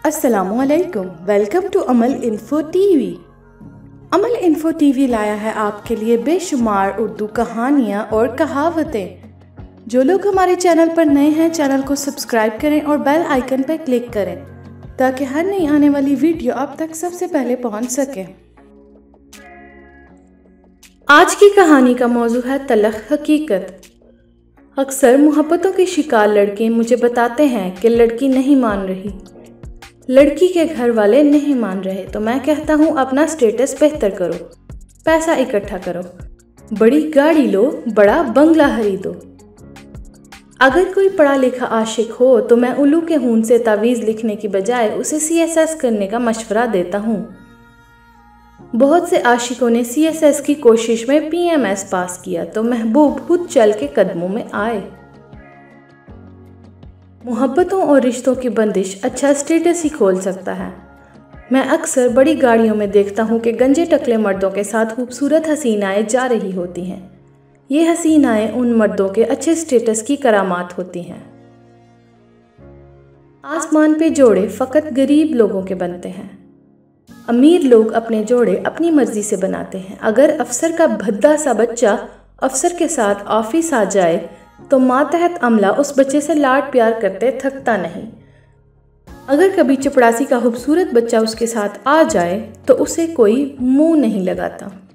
अस्सलामुअलैकुम, welcome to Amal info TV. Amal info TV लाया है आपके लिए बेशुमार उर्दू कहानियाँ और कहावतें। जो लोग हमारे चैनल पर नए हैं, चैनल को सब्सक्राइब करें और बेल आइकन पर क्लिक करें ताकि हर नई आने वाली वीडियो आप तक सबसे पहले पहुंच सके। आज की कहानी का मौजू है तलख हकीकत। अक्सर मोहब्बतों के शिकार लड़के मुझे बताते हैं कि लड़की नहीं मान रही, लड़की के घर वाले नहीं मान रहे, तो मैं कहता हूँ अपना स्टेटस बेहतर करो, पैसा इकट्ठा करो, बड़ी गाड़ी लो, बड़ा बंगला खरीदो। अगर कोई पढ़ा लिखा आशिक हो तो मैं उल्लू के खून से तावीज़ लिखने की बजाय उसे CSS करने का मशवरा देता हूँ। बहुत से आशिकों ने CSS की कोशिश में PMS पास किया तो महबूब खुद चल के कदमों में आए। मोहब्बतों और रिश्तों की बंदिश अच्छा स्टेटस ही खोल सकता है। मैं अक्सर बड़ी गाड़ियों में देखता हूँ कि गंजे टकले मर्दों के साथ खूबसूरत हसीनाएं जा रही होती हैं। ये हसीनाएं उन मर्दों के अच्छे स्टेटस की करामात होती हैं। आसमान पे जोड़े फ़कत गरीब लोगों के बनते हैं। अमीर लोग अपने जोड़े अपनी मर्जी से बनाते हैं। अगर अफसर का भद्दा सा बच्चा अफसर के साथ ऑफिस आ जाए तो मातहत अमला उस बच्चे से लाड प्यार करते थकता नहीं। अगर कभी चपड़ासी का खूबसूरत बच्चा उसके साथ आ जाए तो उसे कोई मुंह नहीं लगाता।